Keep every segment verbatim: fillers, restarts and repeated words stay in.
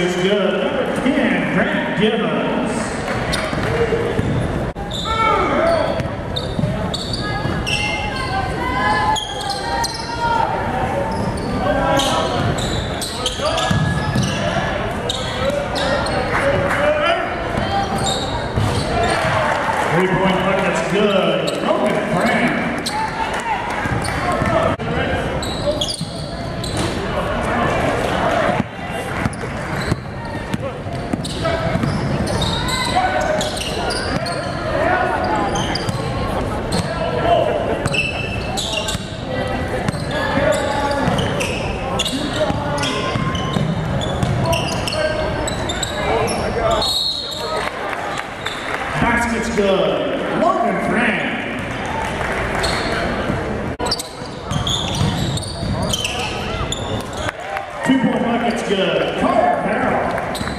Basket's good. Number ten, Grant Gibbons. Three-point bucket's good. Logan Grant. Basket's good. Logan Grant. Two-point bucket's good. Carter Farrell.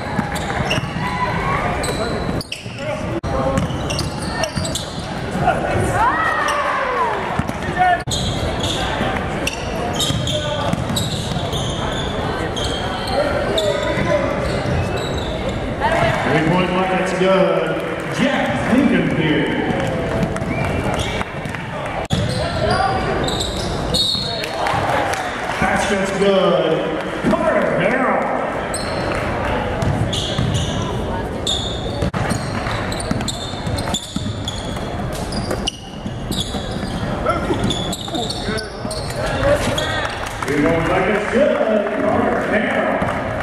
Three-point bucket's good. Jack Lincoln here. Basket's good. Carter Farrell. Three-point bucket's good. Carter Farrell.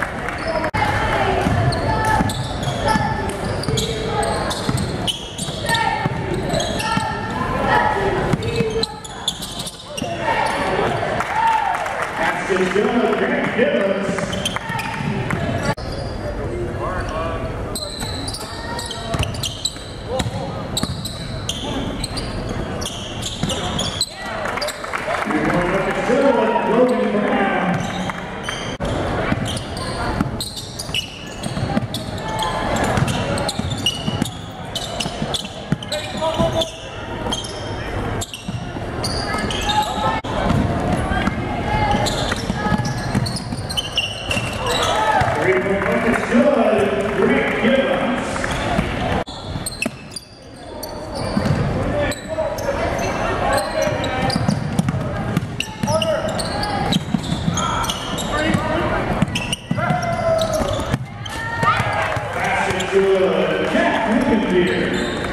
It's good. Grant Gibbons. Logan Brown. It's good. Grant Gibbons. That's good. Jack Lincoln here.